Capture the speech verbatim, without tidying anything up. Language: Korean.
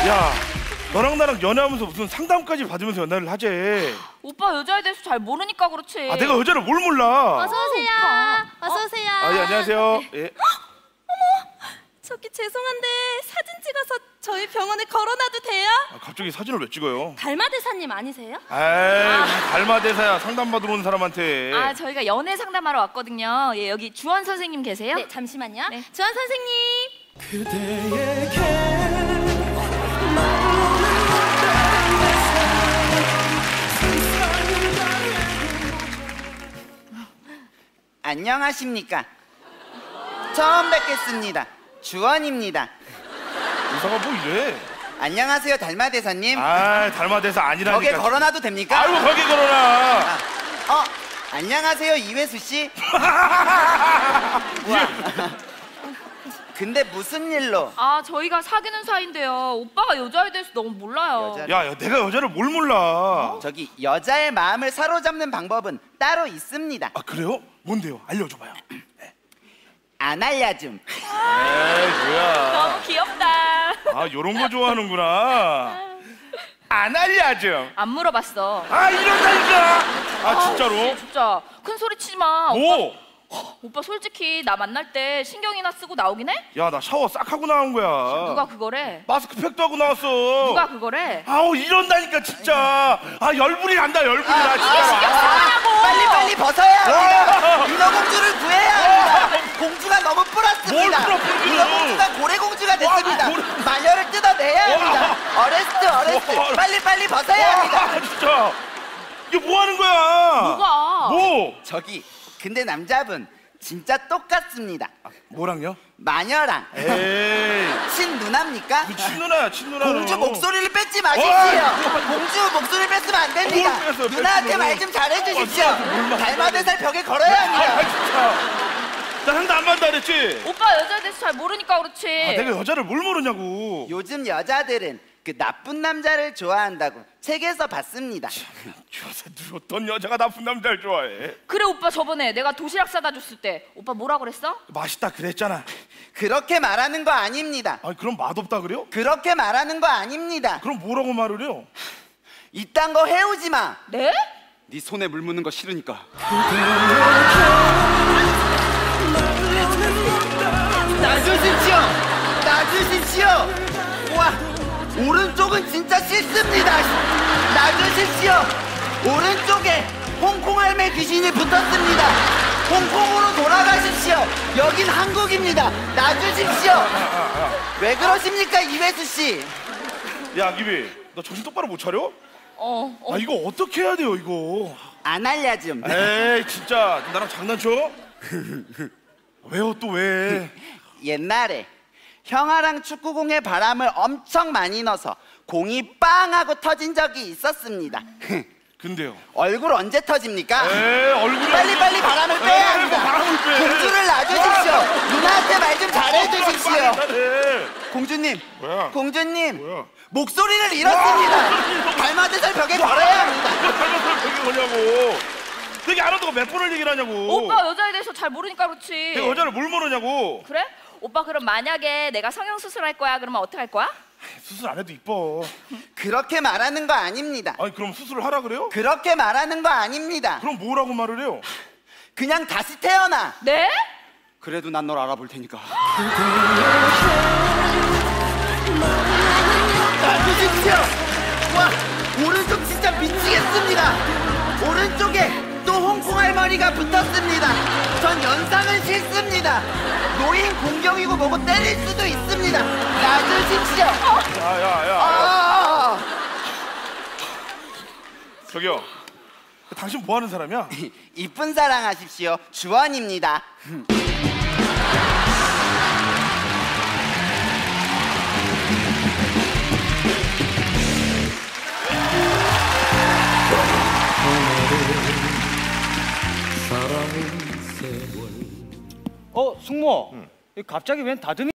야, 너랑 나랑 연애하면서 무슨 상담까지 받으면서 연애를 하재. 오빠 여자에 대해서 잘 모르니까 그렇지. 아, 내가 여자를 뭘 몰라. 어서 오세요. 오빠. 어서 오세요. 아, 예, 안녕하세요. 예. 어머, 저기 죄송한데 사진 찍어서 저희 병원에 걸어놔도 돼요? 아, 갑자기 사진을 왜 찍어요? 달마대사님 아니세요? 에이, 달마대사야. 상담받으러 온 사람한테. 아, 저희가 연애 상담하러 왔거든요. 예, 여기 주원 선생님 계세요? 네, 잠시만요. 네. 주한 선생님. 그대에게 안녕하십니까. 처음 뵙겠습니다. 주원입니다. 의사가 뭐 이래? 안녕하세요, 달마대사님. 아, 달마대사 아니라니까. 벽에 걸어놔도 됩니까? 아이고, 거기 걸어놔. 아, 어, 안녕하세요, 이회수 씨. 우와. 근데 무슨 일로? 아, 저희가 사귀는 사이인데요. 오빠가 여자에 대해서 너무 몰라요. 여자- 야, 야, 내가 여자를 뭘 몰라. 저기 여자의 마음을 사로잡는 방법은 따로 있습니다. 아, 그래요? 뭔데요? 알려줘봐요. 안 알려줌. 에이, 뭐야. 너무 귀엽다. 아, 요런 거 좋아하는구나. 안 알려줘. 안 물어봤어. 아, 이런다니까. 아, 씨, 진짜로? 진짜 큰 소리 치지 마. 뭐? 오빠, 오빠 솔직히 나 만날 때 신경이나 쓰고 나오긴 해? 야, 나 샤워 싹 하고 나온 거야. 누가 그거래? 마스크팩도 하고 나왔어. 누가 그거래? 아우, 이런다니까 진짜. 아, 열불이 난다, 열불이 나 진짜로. 쓰라고! 빨리 빨리 벗어야 합니다. 와! 인어공주를 구해야 합니다. 공주가 너무 뭘 불었습니다. 풀어, 공주는? 인어공주가 고래공주가 됐습니다. 와, 고래- 마녀를 뜯어내야 합니다. 어레스트 어레스트. 와. 빨리 빨리 벗어야 합니다. 와, 진짜. 이게 뭐 하는 거야? 누가? 뭐? 저기 근데 남자분 진짜 똑같습니다. 뭐랑요? 마녀랑 에이. 친누나입니까? 그 친누나야, 친누나. 공주 목소리를 뺏지 마십시오. 어이, 공주 목소리를 뺏으면 안 됩니다. 뭘 뺏어요, 누나한테 뺏으면. 말 좀 잘해주십시오. 어, 뭘 말- 달마대살 벽에 걸어야 아, 합니다. 진짜. 나 상담 안 받는다 그랬지? 오빠 여자에 대해서 잘 모르니까 그렇지. 아, 내가 여자를 뭘 모르냐고. 요즘 여자들은 그 나쁜 남자를 좋아한다고 책에서 봤습니다. 요새 누 어떤 여자가 나쁜 남자를 좋아해? 그래 오빠 저번에 내가 도시락 사다 줬을 때 오빠 뭐라 그랬어? 맛있다 그랬잖아. 그렇게 말하는 거 아닙니다. 아니, 그럼 맛없다 그래요? 그렇게 말하는 거 아닙니다. 그럼 뭐라고 말을 해요? 이딴 거 해오지 마. 네? 네 손에 물 묻는 거 싫으니까. 놔주십시오. 놔주십시오. 와, 오른쪽은 진짜 싫습니다. 놔주십시오. 오른쪽에 홍콩 할매 귀신이 붙었습니다. 홍콩으로 돌아가십시오. 여긴 한국입니다. 놔주십시오. 왜 그러십니까, 이회수 씨? 야, 기비, 너 정신 똑바로 못 차려? 어, 어. 아, 이거 어떻게 해야 돼요, 이거? 안 알려줌. 에이, 진짜 나랑 장난쳐? 왜요, 또 왜? 옛날에 형아랑 축구공에 바람을 엄청 많이 넣어서 공이 빵 하고 터진 적이 있었습니다. 근데요? 얼굴 언제 터집니까? 에이, 얼굴이 빨리 언제- 빨리 바람을 빼야 에이, 합니다. 뭐 바람을 빼. 공주를 놔주십시오. 누나한테 말 좀 잘해주십시오. 잘해. 공주님, 뭐야? 공주님, 뭐야? 목소리를 잃었습니다. 달마대살 벽에 걸어야 합니다. 닮아서 그게 뭐냐고. 되게 알아도 몇 번을 얘기를 하냐고. 오빠 여자에 대해서 잘 모르니까 그렇지. 내가 여자를 뭘 모르냐고. 그래? 오빠 그럼 만약에 내가 성형 수술할 거야 그러면 어떻게 할 거야? 수술 안 해도 이뻐. 그렇게 말하는 거 아닙니다. 아니, 그럼 수술을 하라 그래요? 그렇게 말하는 거 아닙니다. 그럼 뭐라고 말을 해요? 그냥 다시 태어나. 네? 그래도 난 널 알아볼 테니까. 놔주십시오. 와, 오른쪽 진짜 미치겠습니다. 오른쪽에 또 홍콩 할머니가 붙었습니다. 전 연상은 싫습니다. 노인 공경이고 뭐고 때릴 수도 있습니다. 놔주십시오. 야, 야, 야. 아, 저기요. 당신 뭐 하는 사람이야? 이쁜 사랑하십시오. 주원입니다. 어, 숙모. 갑자기 웬 다듬이